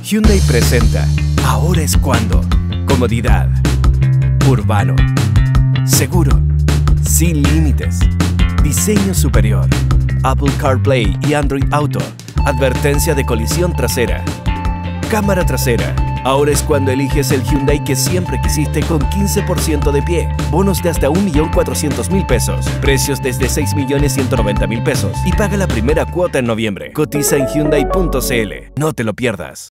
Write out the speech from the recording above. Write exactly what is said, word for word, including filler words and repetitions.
Hyundai presenta Ahora es cuando. Comodidad. Urbano. Seguro. Sin límites. Diseño superior. Apple CarPlay y Android Auto. Advertencia de colisión trasera. Cámara trasera. Ahora es cuando eliges el Hyundai que siempre quisiste con quince por ciento de pie. Bonos de hasta un millón cuatrocientos mil pesos. Precios desde seis millones ciento noventa mil pesos. Y paga la primera cuota en noviembre. Cotiza en Hyundai punto c l. No te lo pierdas.